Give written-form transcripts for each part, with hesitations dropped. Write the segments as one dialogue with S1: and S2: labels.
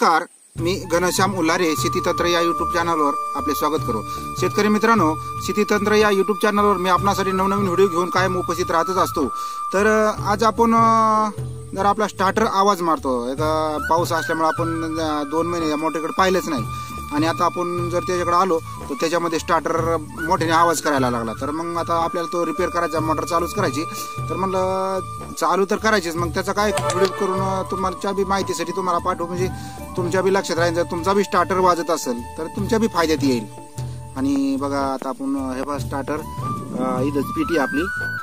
S1: नमस्कार, मी घनश्याम उल्हारे शेतीतंत्र या युट्यूब चॅनलवर आपले स्वागत करू। शेतकरी मित्रांनो, शेतीतंत्र या युट्यूब चॅनलवर मी आपणासाठी नवनवीन व्हिडिओ घेऊन कायम उपस्थित राहतच असतो। तर आज आपण जर आपला स्टार्टर आवाज मारतो, पाऊस असल्यामुळे आपण 2 महिने या मोटरकडे पाहिलेच नाही आणि आता आपण जर त्याच्याकडे आलो तर त्याच्यामध्ये स्टार्टर मोठ्याने आवाज करायला लागला। तर मग आता आपल्याला तो रिपेअर करायचा, मोटर चालूच करायची। तर म्हणलं चालू तर करायचीच, मग त्याचा काय व्हिडिओ करून तुमच्या बी माहितीसाठी तुम्हाला पाठवू, म्हणजे तुमच्या बी लक्षात राहील। जर तुमचा बी स्टार्टर वाजत असेल तर तुमच्या बी फायद्यात येईल। आणि बघा आता आपण हे बघा स्टार्टर इथंच पीटी आपली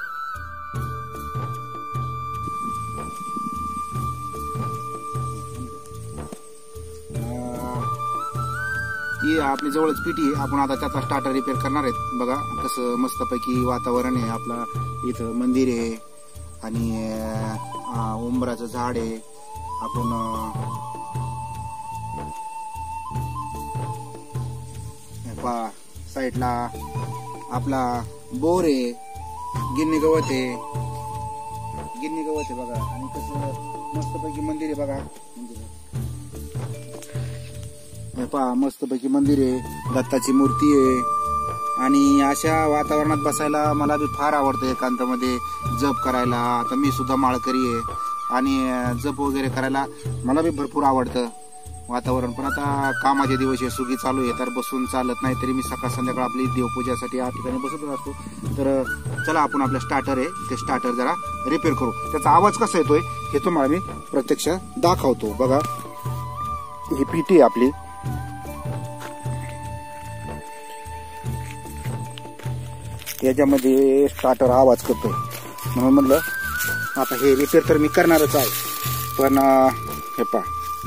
S1: ही आपली जवळच पीटी, आपण आता त्याचा स्टार्टर रिपेअर करणार आहेत। बघा कसं मस्तपैकी वातावरण आहे, आपला इथं मंदिर आहे आणि उंबराचं झाड आहे। आपण साईडला आपला बोर आहे, गिन्नी गवत आहे बघा। आणि कसं मस्तपैकी मंदिर आहे बघा, पहा मस्तपैकी मंदिर आहे, दत्ताची मूर्ती आहे। आणि अशा वातावरणात बसायला मला बी फार आवडतं, एकांतामध्ये जप करायला। आता मी सुद्धा माळकरी आहे आणि जप वगैरे करायला मला बी भरपूर आवडतं वातावरण। पण आता कामाचे दिवस आहे, सुगी चालू आहे, तर बसून चालत नाही। तरी मी सकाळ संध्याकाळ आपली देवपूजासाठी या ठिकाणी बसतच असतो। तर चला आपण आपलं स्टार्टर आहे ते स्टार्टर जरा रिपेअर करू। त्याचा आवाज कसा येतोय हे तुम्हाला मी प्रत्यक्ष दाखवतो। बघा ही पीटी आहे आपली, याच्यामध्ये स्टार्टर आवाज करतोय, म्हणून म्हणलं आता हे रिपेअर तर मी करणारच आहे। पण हे पहा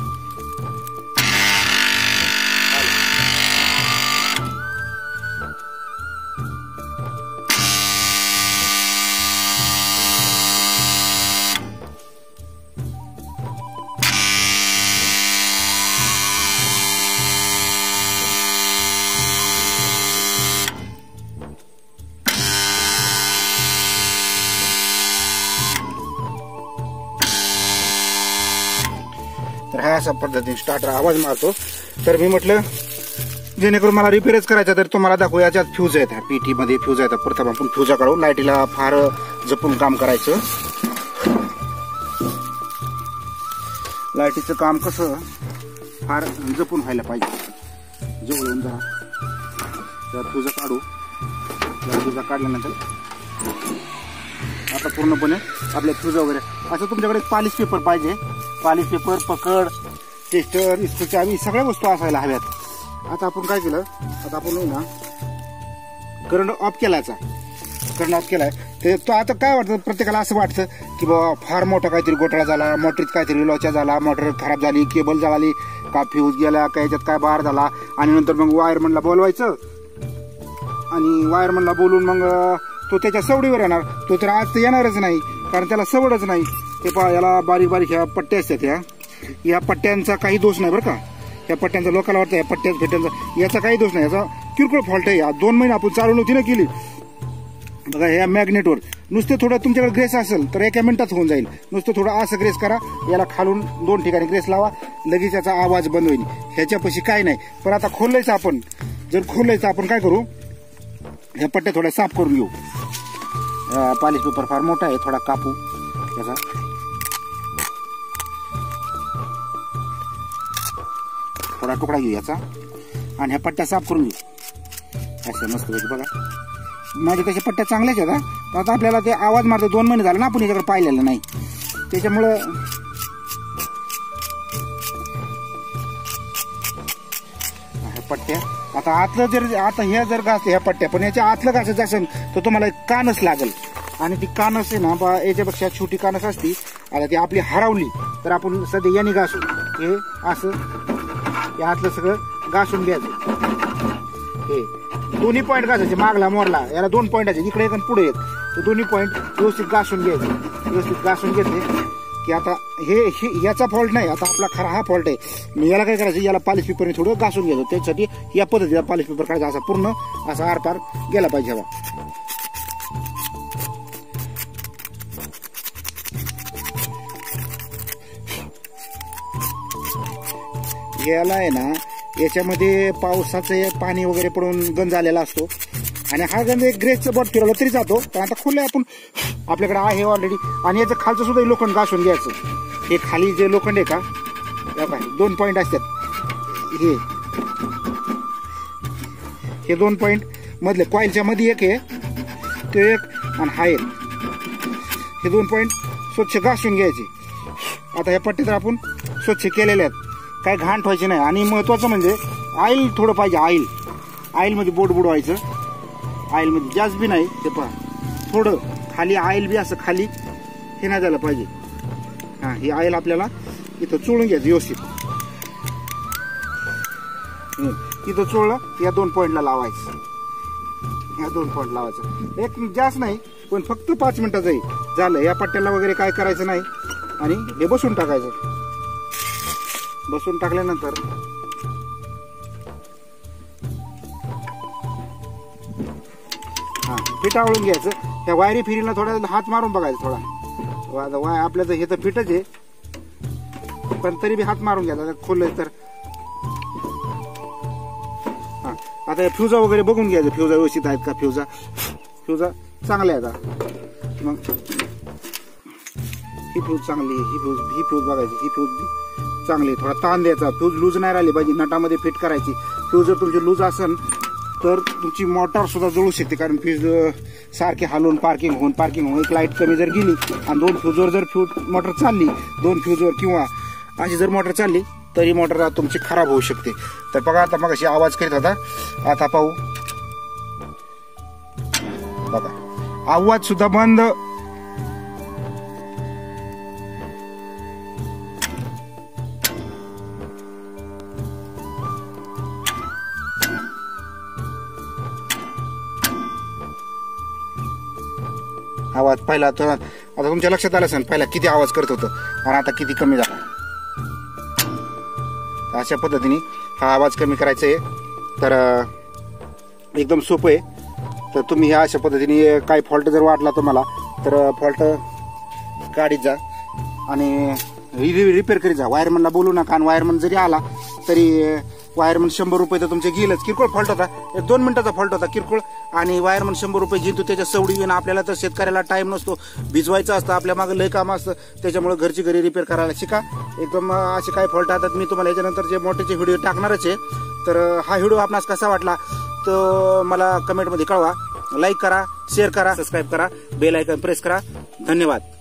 S1: तर ह्या अशा पद्धतीने स्टार्टर आवाज मारतो। तर मी म्हटलं जेणेकरून मला रिपेअरच करायचा, तर तुम्हाला दाखवू। याच्यात फ्यूज आहेत, पीटी मध्ये फ्यूज आहेत। प्रथम आपण फ्यूजा काढू, लाईटीला फार जपून काम करायचं। लाईटीचं काम कसं फार जपून व्हायला पाहिजे। जवळून जरा फ्यूजा काढू, फ्यूजा काढल्यानंतर आता पूर्णपणे आपले फ्यूज वगैरे असं तुमच्याकडे पॉलिश पेपर पाहिजे, पॉलिश पेपर, पकड, टेस्टर, इस्त्री चावी, सगळ्या वस्तू असायला हव्यात। आता आपण काय केलं, आता आपण ना करंट ऑफ केलायचा, करंट ऑफ केलाय। ते तो आता काय वाटतं, प्रत्येकाला असं वाटतं की बाबा फार मोठा काहीतरी घोटाळा झाला, मोटरीत काहीतरी लॉच्या झाला, मोटर खराब झाली, केबल जळाली का, फ्यूज गेला का, याच्यात काय बाहेर झाला। आणि नंतर मग वायरमनला बोलवायचं आणि वायरमनला बोलून मग तो त्याच्या सवडीवर येणार। तो तर आज तर येणारच नाही, कारण त्याला सवडच नाही। ते पहा याला बारीक बारीक ह्या पट्ट्या असतात, या पट्ट्यांचा काही दोष नाही बरं का। या पट्ट्यांचा लोकांना वाटतं या पट्ट्यांचा याचा काही दोष नाही, याचा किरकोळ फॉल्ट आहे। 2 महिने आपण चालू नव्हती ना केली बघा। ह्या मॅग्नेटवर नुसतं थोडं तुमच्याकडे ग्रेस असेल तर 1 मिनिटात होऊन जाईल। नुसतं थोडं असं ग्रेस करा, याला खालून 2 ठिकाणी ग्रेस लावा, लगेच याचा आवाज बंद होईल। ह्याच्यापाशी काय नाही। पण आता खोलायचं आपण, जर खोलायचं आपण काय करू, ह्या पट्ट्या थोड्या साफ करून घेऊ। पॉलिश पेपर फार मोठा आहे, थोडा कापू याचा, थोडा तुकडा घेऊ याचा आणि ह्या पट्ट्या साफ करून घेऊ असं मस्त पैकी। बघा माझ्या तशा पट्ट्या चांगल्याच आहेत। आता आपल्याला ते आवाज मारतो, 2 महिने झाले ना आपण याच्याकडे पाहिलेलं नाही, त्याच्यामुळं पट्ट्या आता आतलं जर आता ह्या जर घास ह्या पट्ट्या, पण याच्या आतलं घासायचं असेल तर तुम्हाला एक कानस लागेल। आणि ती कानस आहे ना याच्यापेक्षा छोटी कानस असती, आता ती आपली हरवली तर आपण सध्या याने घासू, हे असं या आतलं सगळं घासून घ्यायचं। हे 2 पॉईंट घासायचे, मागला मोरला, याला 2 पॉईंट आहेत, इकडे एक आणि पुढे एक, तर 2 पॉईंट व्यवस्थित घासून घ्यायचे। व्यवस्थित घासून घेतले की आता हे याचा फॉल्ट नाही, आता आपला खरा हा फॉल्ट आहे। याला काय करायचं, याला पॉलिश पेपरने थोडं घासून घ्यायचं। त्यासाठी या पद्धतीचा पॉलिश पेपर काढायचा, असा पूर्ण असा आरपार गेला पाहिजे हवा। ह्याला आहे ना, याच्यामध्ये पावसाचं पाणी वगैरे पडून गंज आलेला असतो आणि हा गंज एक ग्रेसचं बॉट फिरवला तरी जातो. तर आता खुले आपण आपल्याकडे आहे ऑलरेडी. आणि याचं खालचं सुद्धा लोखंड घासून घ्यायचं. हे खाली जे लोखंड आहे का, काय 2 पॉईंट असतात, हे 2 पॉईंट मधले कॉईलच्या मध्ये एक आहे, तो एक आणि हा एक, हे 2 पॉईंट स्वच्छ घासून घ्यायचे. आता ह्या पट्ट्या तर आपण स्वच्छ केलेल्या आहेत, काय घाण ठेवायची नाही. आणि महत्वाचं म्हणजे ऑइल थोडं पाहिजे. ऑइल मध्ये बोट बुडवायचं, ऑइल मध्ये जास्त बी नाही. ते पहा थोडं खाली ऑइल बी असं खाली हे नाही झालं पाहिजे. हा, हे ऑइल आपल्याला इथं चोळून घ्यायचं व्यवस्थित. इथं चोळलं, या 2 पॉईंटला लावायचं, या 2 पॉईंट लावायचं. एक जास्त नाही, पण फक्त 5 मिनिटाचं झालं. या पट्ट्याला वगैरे काय करायचं नाही आणि हे बसून टाकायचं. बसून टाकल्यानंतर हा, फिट आवळून घ्यायचं. त्या वायरी फिरीला थोडा हात मारून बघायचं. थोडा आपल्याचं हे तर फिटच आहे, पण तरी बी हात मारून घ्यायचा खोललं तर. हा, आता फ्युजा वगैरे बघून घ्यायचं, फ्युजा व्यवस्थित आहेत का, फ्युजा चांगल्या आहेत. मग ही फ्यूज चांगली, ही फ्यूज बघायची, ही फ्यूज चांगली. थोडा ताण द्यायचा, फ्यूज लूज नाही राहिली पाहिजे, नटामध्ये फिट करायची. फ्यूज जर तुमची लूज असेल तर तुमची मोटार सुद्धा जळू शकते, कारण फ्यूज सारखे हलवून पार्किंग होऊन एक लाईट कमी जर गेली आणि 2 फ्यूजवर जर मोटर चालली, 2 फ्यूजवर किंवा अशी जर मोटर चालली तरी मोटर तुमची खराब होऊ शकते. तर बघा, आता मग अशी आवाज करीत होता, आता पाहू बघा, आवाज सुद्धा बंद. आवाज पहिला तर आता तुमच्या लक्षात आलं असेल, पहिला किती आवाज करत होतं आणि आता किती कमी झाला. अशा पद्धतीने हा आवाज कमी करायचा आहे. तर एकदम सोपं आहे. तर तुम्ही ह्या अशा पद्धतीने काही फॉल्ट जर वाटला तुम्हाला तर फॉल्ट गाडीत जा आणि रिपेअर करीत जा. वायरमनला बोलू नका, आणि वायरमन जरी आला तरी वायरमन 100 रुपये तर तुमचे घेईलच. किरकोळ फॉल्ट होता, 1-2 मिनिटाचा फॉल्ट होता किरकोळ, आणि वायरमन 100 रुपये जिंतू त्याच्या सवडी येऊन. आपल्याला तर शेतकऱ्याला टाइम नसतो, भिजवायचं असतं, आपल्या मागे लय काम असतं, त्याच्यामुळे घरची घरी रिपेअर करायला शिका. एकदम असे काय फॉल्ट आता मी तुम्हाला याच्यानंतर जे मोठेचे व्हिडिओ टाकणारच आहे. तर हा व्हिडिओ आपणास कसा वाटला तो मला कमेंटमध्ये कळवा. लाईक करा, शेअर करा, सबस्क्राईब करा, बेल आयकॉन प्रेस करा. धन्यवाद.